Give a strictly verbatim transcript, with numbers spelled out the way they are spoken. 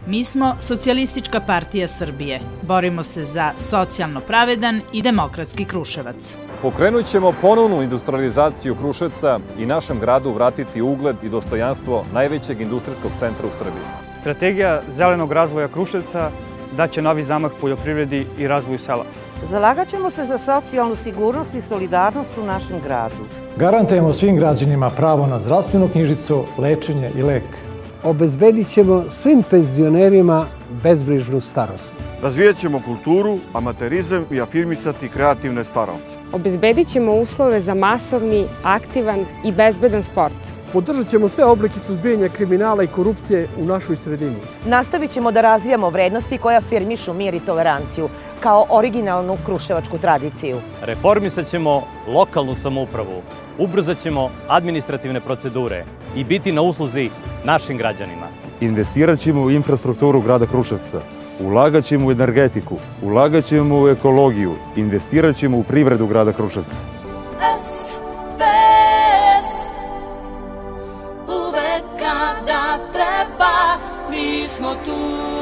Mi smo Socijalistička partija Srbije. Borimo se za socijalno pravedan i demokratski Kruševac. Pokrenut ćemo ponovnu industrializaciju Kruševca i našem gradu vratiti ugled i dostojanstvo najvećeg industrijskog centra u Srbiji. Strategija zelenog razvoja Kruševca daće novi zamah poljoprivredi i razvoju sela. Zalagat ćemo se za socijalnu sigurnost i solidarnost u našem gradu. Garantujemo svim građanima pravo na zdravstvenu knjižicu, lečenje i lek. Obezbedit ćemo svim penzionerima bezbrižnu starost. Razvijat ćemo kulturu, amaterizam i afirmisati kreativne staraoce. Obezbedit ćemo uslove za masovni, aktivan i bezbedan sport. Podržat ćemo sve oblike suzbijanja kriminala i korupcije u našoj sredini. Nastavit ćemo da razvijamo vrednosti koje afirmišu mir i toleranciju, kao originalnu kruševačku tradiciju. Reformisat ćemo lokalnu samoupravu, ubrzat ćemo administrativne procedure i biti na usluzi našim građanima. Investirat ćemo u infrastrukturu grada Kruševca, ulagat ćemo u energetiku, ulagat ćemo u ekologiju, investirat ćemo u privredu grada Kruševca. Uvek kada treba, mi smo tu.